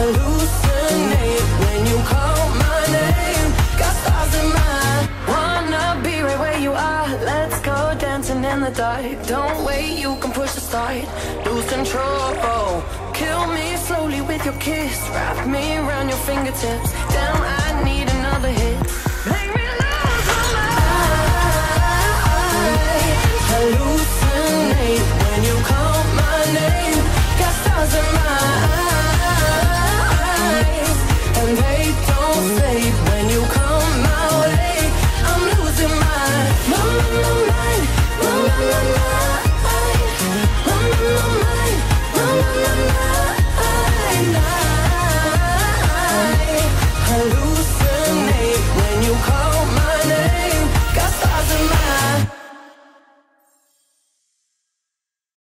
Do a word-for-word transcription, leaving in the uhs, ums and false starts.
hallucinate when you call my name. Got stars in my, wanna be right where you are. Let's go dancing in the dark. Don't wait, you can push the start. Lose control. Kill me slowly with your kiss. Wrap me around your fingertips. Damn, I need another hit. Make me